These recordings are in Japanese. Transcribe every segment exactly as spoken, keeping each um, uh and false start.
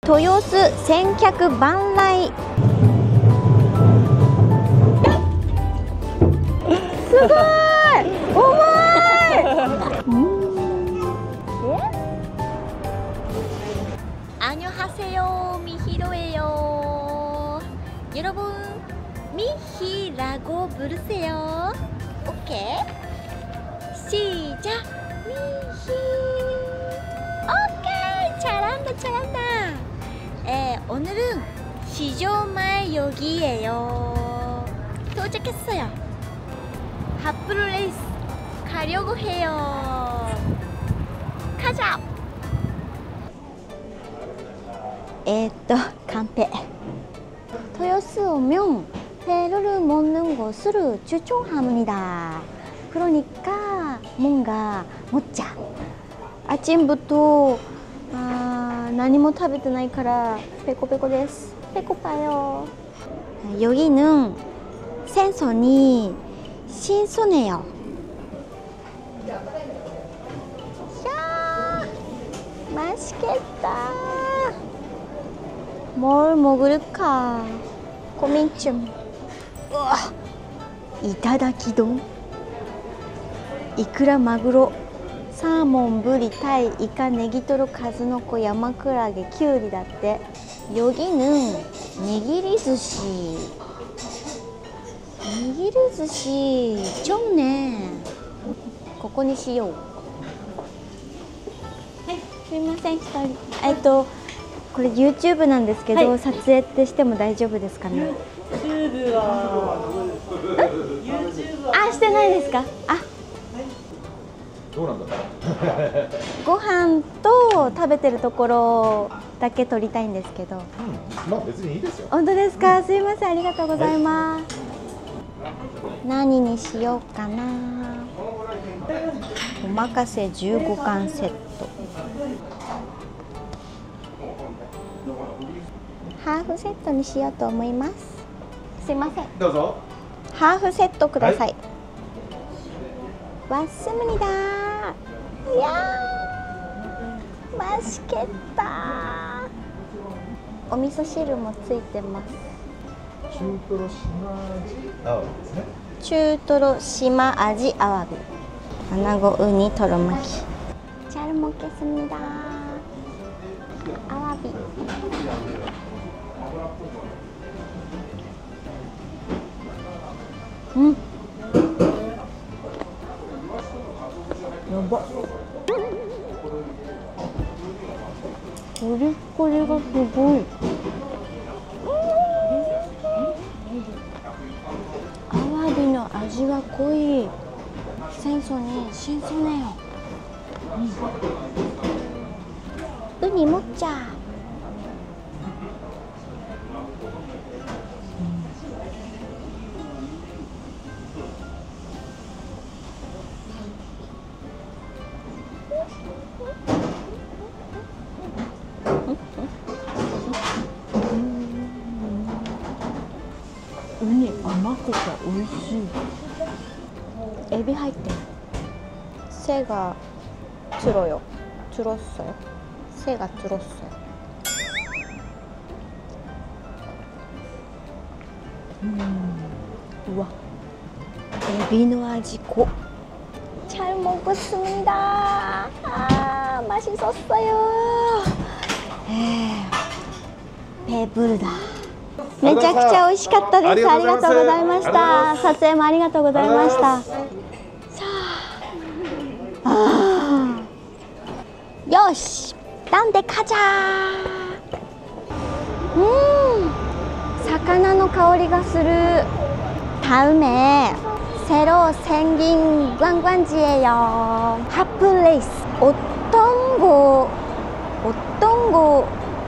豊洲千客万来。すごい重い。 안녕하세요 미히로예요. 여러분 미히라고 부르세요. 오케이. 시작. 미히. 오케이. 잘한다 잘한다. 에, 오늘은 시조마역이에요. 도착했어요. 핫플레이스 가려고 해요. 가자. えーっとカンペ豊洲오면 회를 먹는 것을 추천합니다. 그러니까 뭔가 먹자. 아침부터 아, 何も食べてないからペコペコです. 배고파요. 여기는 생선이 신선해요. 야, 맛있겠다. 뭘 먹을까? 고민 중. 우와, 이타다키돈. 이크라 마그로, 사몬, 브리, 타이, 이카, 네기토로, 가즈노코, 야마크라게, 키우리だって. 여기는 니기리 스시. 니기리 스시 좋네. ここにしよう. はい、すいません、ひとり。えっとこれ YouTube なんですけど、はい、撮影ってしても大丈夫ですかね。YouTube は。あ、してないですか。あ。 どうなんだ。 ご飯と食べてるところだけ撮りたいんですけど。うん、 まあ別にいいですよ。 本当ですか。すいません、ありがとうございます。はい、何にしようかな。おまかせじゅうごかんセット。ハーフセットにしようと思います。すいません。 どうぞ。 ハーフセットください。わすむにだ。いやー、マシケッタ。お味噌汁もついてます。 中トロ島味アワビですね。 中トロ島味アワビ。穴子ウニトロ巻き。잘 먹겠습니다。アワビ。うん。やば。コリコリがすごい。アワビの味が濃い。생선이 신선해요. 우니 먹자. 우니 甘くて美味しい. 에비 入ってる. 새가 들어요. 들었어요. 새가 들었어요. 음, 우와. 에비노 아지고. 잘 먹었습니다. 아, 맛있었어요. 에이, 배부르다. めちゃくちゃ美味しかったです。ありがとうございました。撮影もありがとうございました。さあ、あよし、なんでかじゃー。うん、魚の香りがする。다음에 새로 생긴 관광지예요. 핫플레이스. 어떤 거, 어떤 거,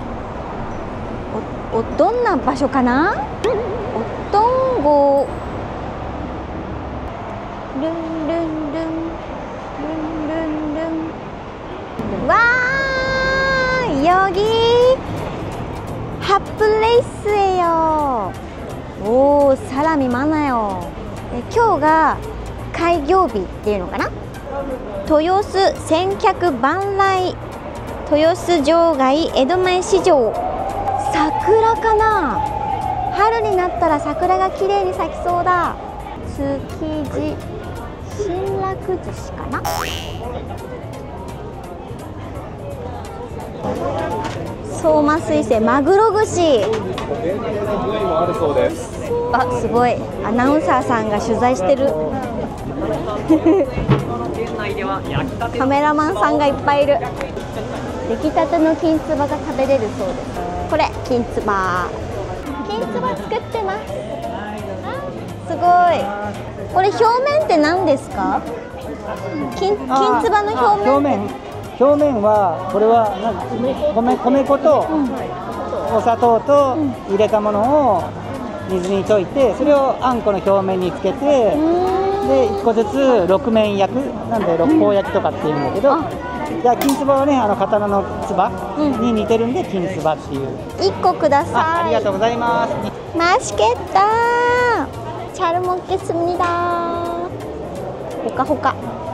어, 어떤場所かな? 어떤 거, 룬룬룬, 룬룬룬. 와, 여기 핫플레이스예요. 오, 사람이 많아요. 今日が開業日っていうのかな。豊洲千客万来。 豊洲場外江戸前市場。桜かな。春になったら桜が綺麗に咲きそうだ。築地新楽寿司かな。相馬水生マグロ串。あ、すごい。アナウンサーさんが取材してる。カメラマンさんがいっぱいいる。出来たてのきんつばが食べれるそうです。これきんつば。きんつば作ってます。すごい。これ表面って何ですか？きん、きんつばの表面。 表面。表面はこれはなんか米米粉とお砂糖と入れたものを水に溶いて、それをあんこの表面につけて、でいっこずつろく面焼く、なんで六方焼きとかっていうんだけど、じゃあきんつばはね、あの刀のつばに似てるんできんつばっていう。 いっこください。 あ、ありがとうございます。 맛있겠다。잘 먹겠습니다。ほかほか。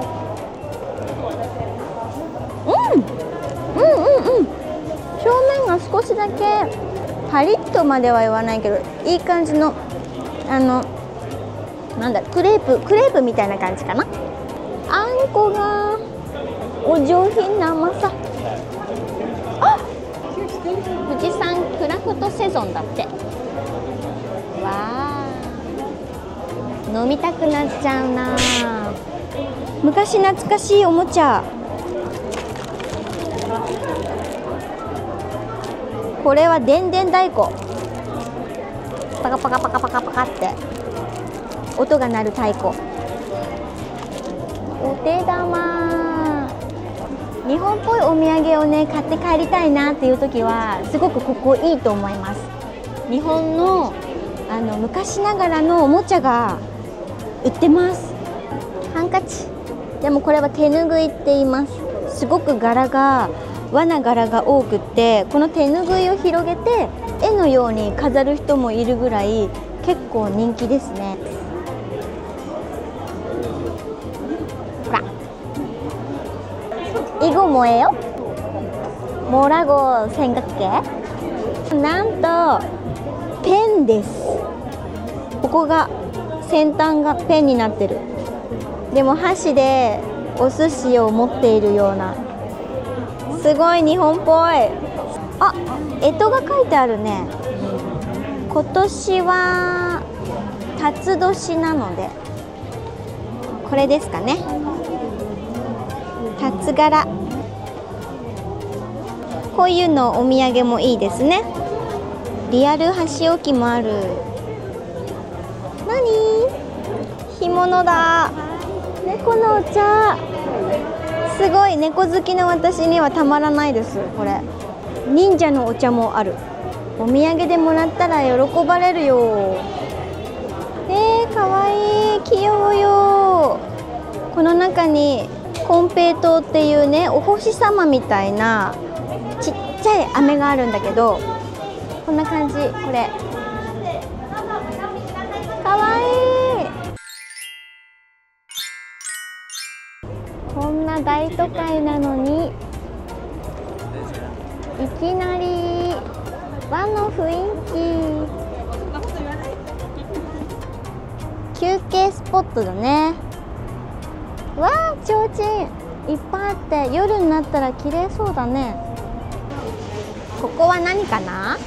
うん、うんうんうん。表面が少しだけパリッとまでは言わないけど、いい感じのあのなんだクレープクレープみたいな感じかな。あんこがお上品な甘さ。あ、富士山クラフトセゾンだって。わあ、飲みたくなっちゃうな。昔懐かしいおもちゃ。これはでんでん太鼓。パカパカパカパカパカって音が鳴る太鼓。お手玉。日本っぽいお土産をね買って帰りたいなっていう時はすごくここいいと思います。日本のあの昔ながらのおもちゃが売ってます。ハンカチ。でもこれは手ぬぐいって言います。すごく柄が和な柄が多くって、この手ぬぐいを広げて絵のように飾る人もいるぐらい結構人気ですね。ほら、이거 뭐예요？뭐라고 생각해？なんとペンです。ここが先端がペンになってる。でも箸でお寿司を持っているような、すごい日本っぽい。あ、干支が書いてあるね。今年は辰年なのでこれですかね。辰柄。こういうのお土産もいいですね。リアル箸置きもある。何？干物だ。猫のお茶。すごい、猫好きの私にはたまらないです。これ忍者のお茶もある。お土産でもらったら喜ばれるよ。えー、かわいい。器用よ。この中に金平糖っていうね、お星様みたいなちっちゃい飴があるんだけど、こんな感じ。これかわいい。こんな大都会なのにいきなり和の雰囲気。休憩スポットだね。わあ、ちょうちんいっぱいあって夜になったら綺麗そうだね。ここは何かな？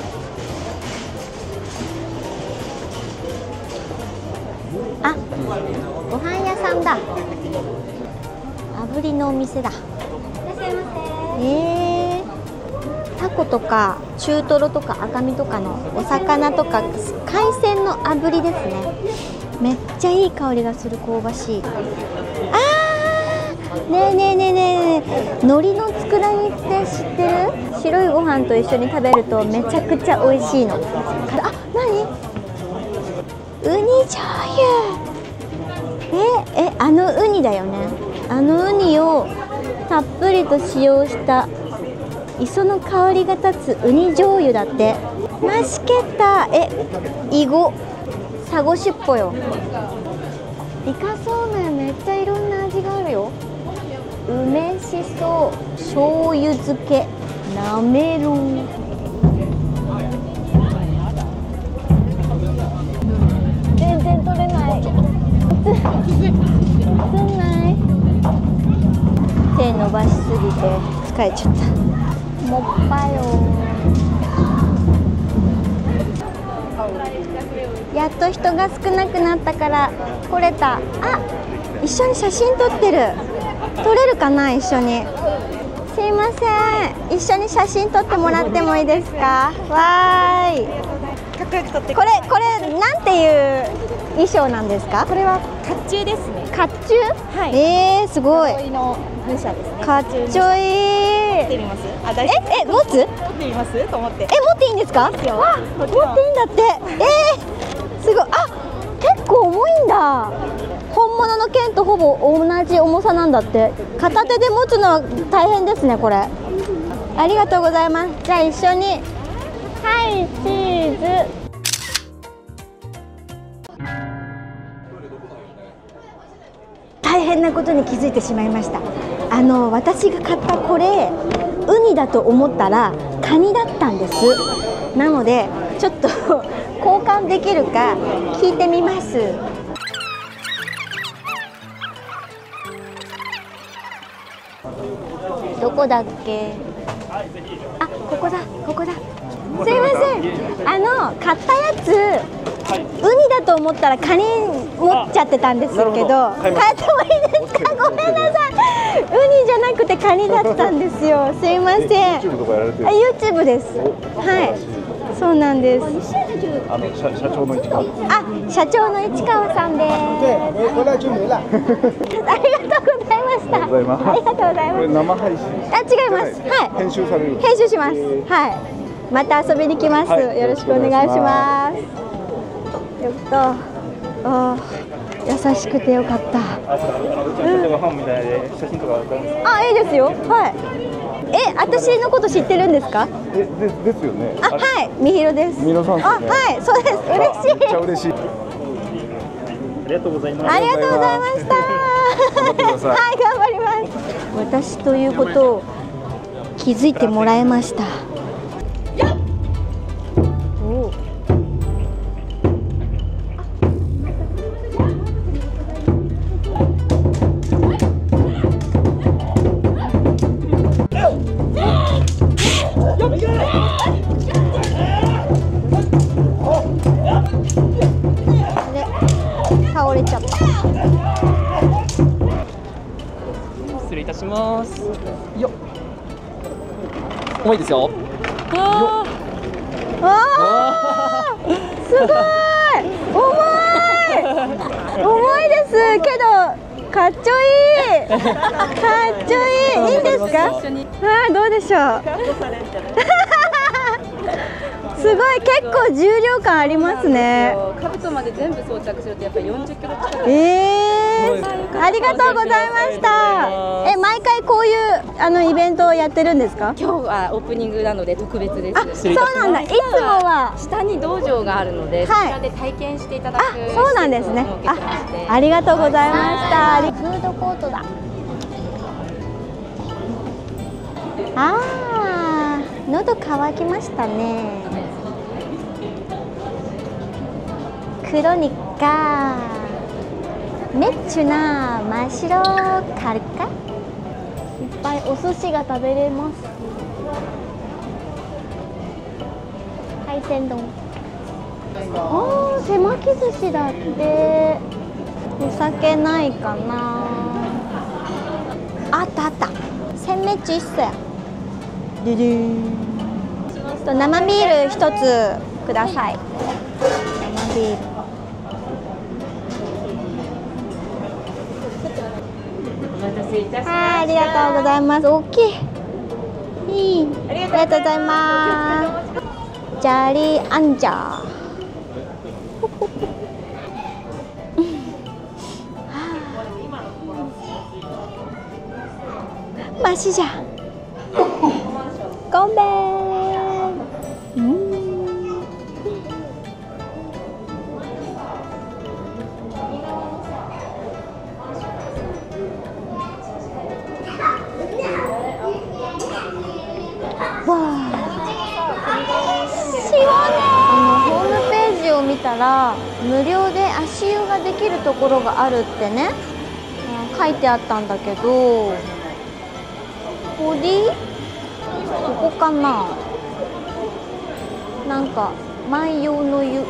あ、ご飯屋さんだ。炙りのお店だ。いらっしゃいませ。えー、タコとか中トロとか赤身とかのお魚とか海鮮の炙りですね。めっちゃいい香りがする。香ばしい。あー、ねえねえねえねえ、海苔の佃煮って知ってる？白いご飯と一緒に食べるとめちゃくちゃ美味しいの。あ、何？ウニ醤油。ええ、あのウニだよね。あのウニをたっぷりと使用した磯の香りが立つウニ醤油だって。マシケッタ。え、イゴ、サゴシュッポよ。イカそうめんめっちゃいろんな味があるよ。 梅しそ醤油漬けなめろう。全然取れない。映んない。手伸ばしすぎて疲れちゃった。もっぱよ。やっと人が少なくなったから来れた。あ、一緒に写真撮ってる。撮れるかな、一緒に。すいません、一緒に写真撮ってもらってもいいですか。わーい。 かっこよく撮ってこれこれなんていう衣装なんですか。 これは甲冑ですね。 甲冑。 はい。 えー、すごい。 葵の武者ですね。 かっちょいい。 持ってみます。あ、大丈夫。 ええ、持つ。 持ってみますと思って。 え、持っていいんですか。わ、持っていいんだって。えー、すごい。あ、結構重いんだ。本物の剣とほぼ同じ重さなんだって。片手で持つのは大変ですね、これ。ありがとうございます。じゃあ一緒に。はい、チーズ。大変なことに気づいてしまいました。あの私が買ったこれウニだと思ったらカニだったんです。なのでちょっと交換できるか聞いてみます。どこだっけ。あ、ここだここだ。すいません、あの買ったやつ、ウニだと思ったらカニ持っちゃってたんですけど、買ってもいいですか。ごめんなさい、ウニじゃなくてカニだったんですよ。すいません。 YouTube とかやられてる。 あ、YouTube です。はい、そうなんです。 あの社社長の市川。 あ、社長の市川さんです。ありがとうございました。 ありがとうございます。 ありがとうございこれます。 生配信。 あ、違います。はい。 編集される。 編集します。はい。また遊びに来ます。 はいよろしくお願いします。よっと。あー、優しくてよかった。 本みたいで写真とか撮りますか。 あ、いいですよ。はい。え、私のこと知ってるんですか。 え、でですよね。 あ、はい、みひろです。 みひろさんですあ、 よねはい、そうです。嬉しい。 めっちゃ嬉しい。 ありがとうございます。 ありがとうございました。 頑張ってください。 はい、頑張ります。私ということを気づいてもらえました。おお。倒れちゃった。 失礼いたします。よっ。重いですよ。 わあ、すごい重い重いですけどかっちょいいかっちょいいいいんですか。はい、どうでしょう。すごい、結構重量感ありますね。 兜まで全部装着するとやっぱりよんじゅっキロ近く。 えー、ありがとうございました。え、毎回こういうあのイベントをやってるんですか。 今日はオープニングなので特別です。 あ、そうなんだ。いつもは下に道場があるので、そちらで体験していただく。 あ、そうなんですね。あ、ありがとうございました。フードコートだ。あー、喉乾きましたね。クロニカメッチュな真っ白カルカ。いっぱいお寿司が食べれます。海鮮丼。あー、手巻き寿司だって。お酒ないかな。あったあった。鮮メッチュ一切。ででーん。生ビール一つください。生ビール。はい、ありがとうございます。大きい。いい。ありがとうございます。ジャリアンジャー。マシじゃ。ごめん。うん。 見たら無料で足湯ができるところがあるってね、うん、書いてあったんだけど、ボディここかな。なんか万葉の湯、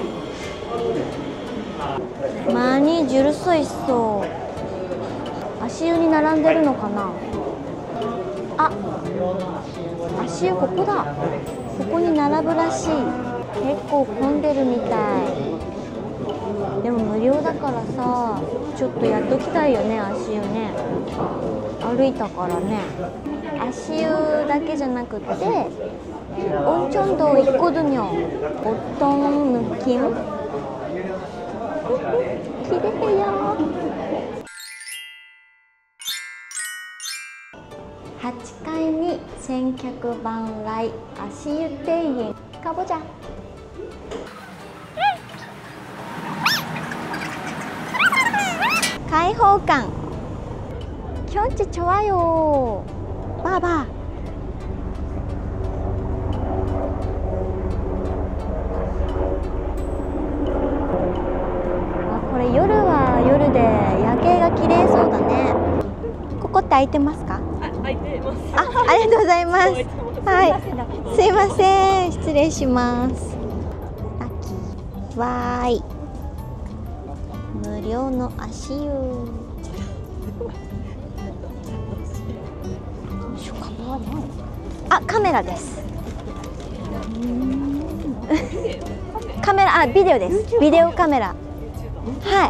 マニジュルソイソー、足湯に並んでるのかな。あ、足湯ここだ。ここに並ぶらしい。結構混んでるみたい。でも無料だからさ、ちょっとやっときたいよね、足湯ね。歩いたからね。足湯だけじゃなくて온천도 있거든요. 어떤 느낌? 기대해요. 팔階に千客万来足湯庭園 가보자.開放感. 경치 좋아요. 봐봐. 아, これ夜は夜で夜景が綺麗そうだね。ここって空いてますか？ あ、空いてます。 あ、ありがとうございます。はい、すいません、失礼します。ラッキー。わーい。無料の足湯。あ、カメラです。カメラ、あ、ビデオです。ビデオカメラ。はい。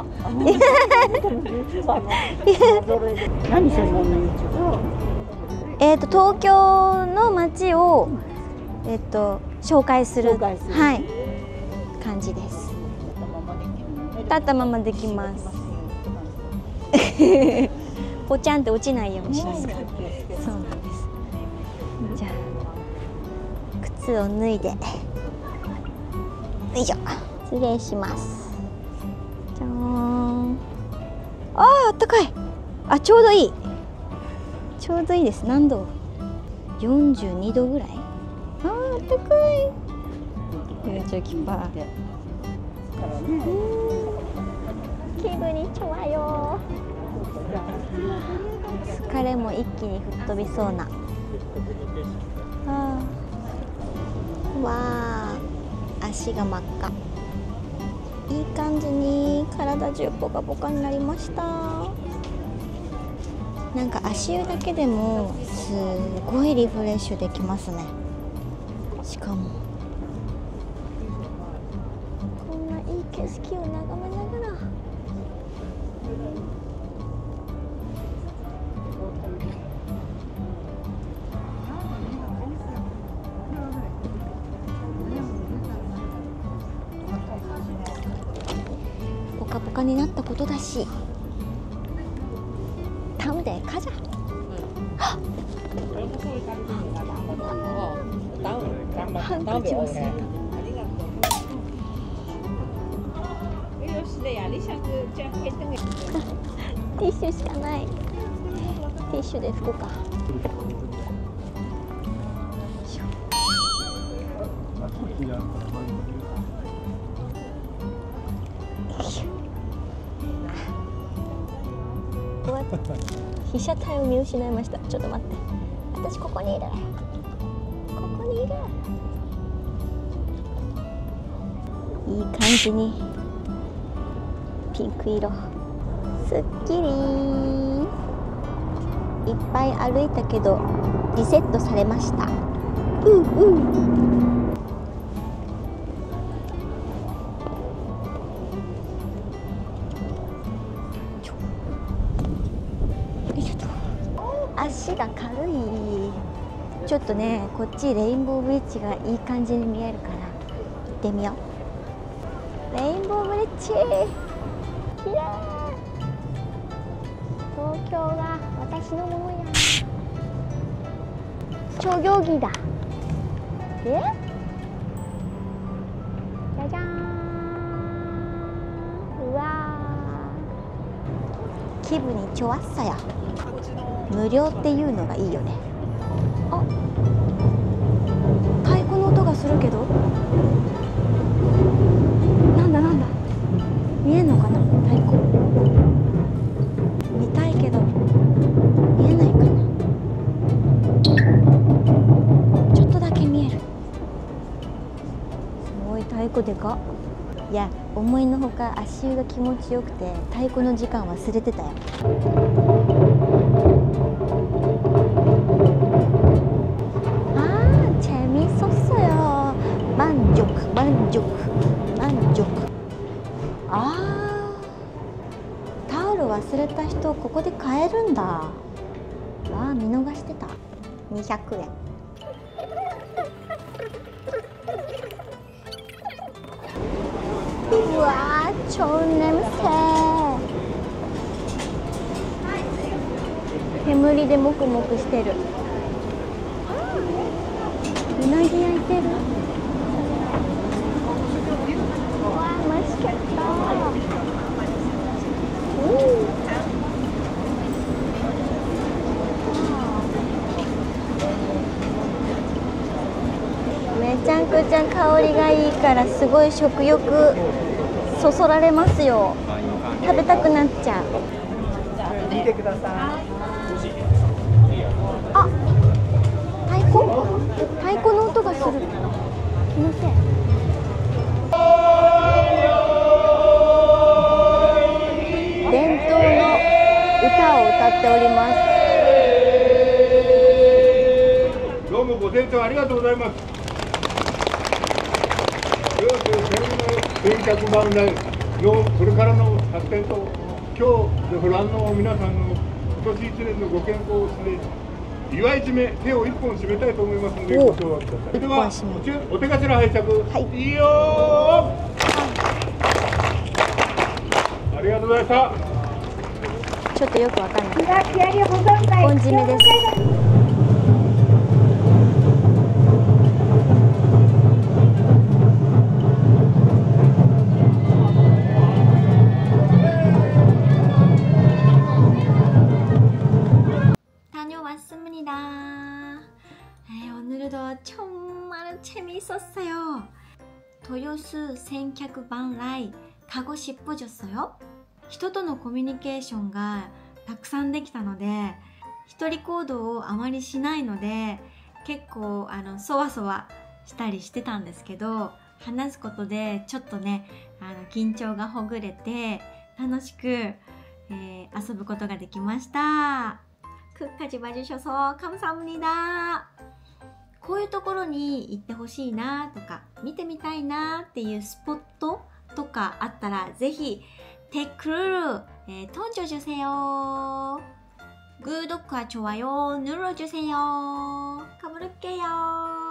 何専門の YouTube？ えっと東京の街をえっと紹介する、はい感じです。立ったままできます。ポチャンって落ちないようにしますから。そうなんです。じゃあ靴を脱いで、よいしょ。失礼します。じゃーん。あー、あったかい。あ、ちょうどいい。ちょうどいいです。何度？よんじゅうにどぐらい。あー、あったかい。よんじゅうきゅうパーセント。気分にちょわよ。疲れも一気に吹っ飛びそうな。あー、わー、足が真っ赤。いい感じに体中ポカポカになりました。なんか足湯だけでもすごいリフレッシュできますね。しかもこんないい景色を眺めながら。ポカポカになったことだし、다음에 가자. 한껏 찍었습니다. 티슈 しかない。ティッシュで拭こうか。被写体を見失いました。ちょっと待って。私ここにいる。ここにいる。いい感じにピンク色。すっきり。いっぱい歩いたけどリセットされました。うんうん。足が軽い。ちょっとね、こっちレインボーブリッジがいい感じに見えるから行ってみよう。レインボーブリッジ、きれい。東京が私のものや。商業着だ。で、じゃじゃーん。うわー、気分にちょわっさや。無料っていうのがいいよね。あ、太鼓の音がするけど。なんだなんだ。 太鼓でかっ。いや、思いのほか足湯が気持ちよくて太鼓の時間忘れてたよ。あー、재밌었어요。만족、만족、만족。あー、タオル忘れた人ここで買えるんだ。わあ、見逃してた。にひゃくえん。うわー、超眠せー。煙でもくもくしてる。うなぎ焼いてる。うわー、美味しかった。めちゃくちゃ香りがいいからすごい食欲そそられますよ。食べたくなっちゃう。 見てください。 あ、太鼓太鼓の音がする。気のせい。伝統の歌を歌っております。 どうもご清聴ありがとうございます。千客万来のこれからの発展と今日ご覧の皆さんの今年一年のご健康をですね、祝い締め手を一本締めたいと思いますのでご唱和ください。それではお手頭拝借、はい、いいよー。ありがとうございました。 ちょっとよくわかんない。一本締めです。 다녀왔습니다. 네, 오늘도 정말 재미있었어요. 도요스 생客万来 가고 싶어졌어요. 人とのコミュニケーションがたくさんできたので、一人行動をあまりしないので、結構あのそわそわしたりしてたんですけど、話すことでちょっとね、あの緊張がほぐれて楽しく、えー、遊ぶことができました。끝까지 봐주셔서 감사합니다. こういうところに行ってほしいなとか見てみたいなっていうスポットとかあったらぜひ댓글 예, 던져주세요. 구독과 좋아요 눌러주세요. 가볼게요.